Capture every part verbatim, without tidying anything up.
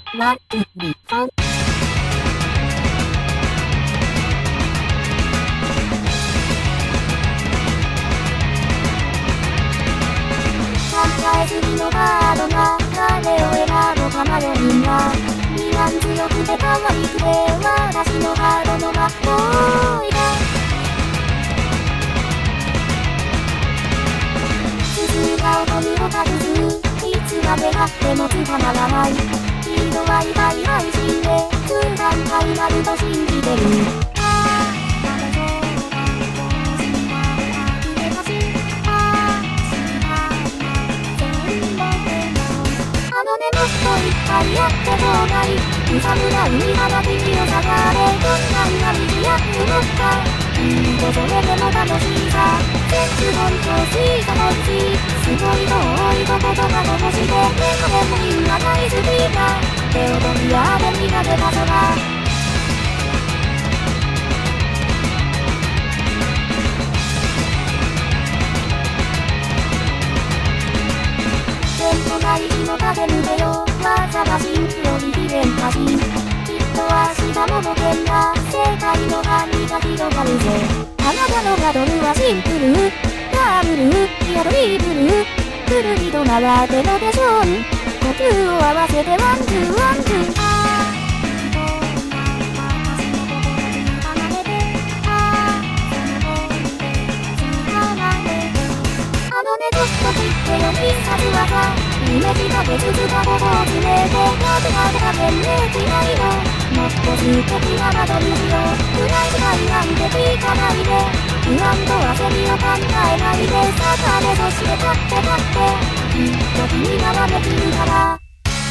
ワン、ツー、スリー、フォー。考えすぎのカードが誰を選ぼうか迷うみんな。二番強くて可愛くて私のハードの魔法いだ。鈴が音にを隠す。いつまであっても捕まらない。一度は痛い配信で通段階になると信じてる。もっといっぱいやってちょうだい。うさむら海花火を下がれ。どんなにやるのか。いいとそれでも楽しさ。全部本当しさほしい。すごい遠いとことがこぼして。でもみんな大好きだ。手を取り合ってみんなでた空。大事の風抜けよ、技がシンプルに秘伝歌詞。きっと明日も冒険だ、世界の範囲が広がるぜ。あなたのバトルはシンプル、ダブル、いやドリブル。くるりと回ってロテーション、呼吸を合わせてワンツーワンツー。あのねちょっと切ってよ必殺技。イメージが別々の方を決めてなぜなぜか全然違いのもっと素敵なバトルしよう。暗い時間なんて聞かないで不安と焦りを考えないでさあねそして勝って勝ってきっと君ならできるから。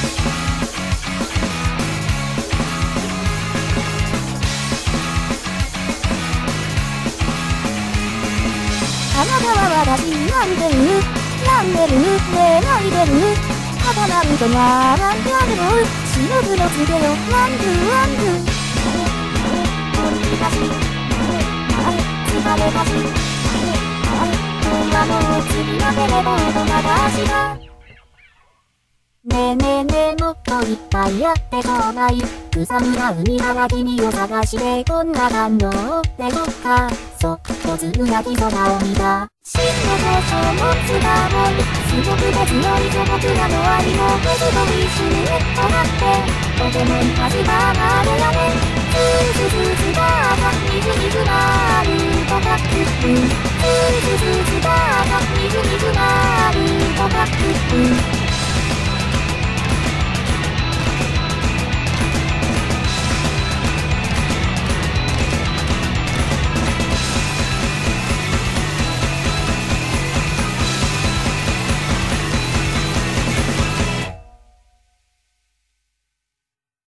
あなたは私なんて言う病んでるねえ泣いてる刀なんとがなんてあるの忍ぶのつけよワンツーワンツー。本気だし疲れたし今日はもう次のテレポートが出しだ。ねえねえねえもっといっぱいやってちょうだい。草むら海は君を探してこんな感動ってどっかそっとつぶやきそばを見た。真の交渉もつだもんすごくて強いぞ僕らの愛も水と一緒にネットなってとてもいかずがなるやねん。スースースースターがみずみずなるとかっくスースースースターがみずみずなるとかっく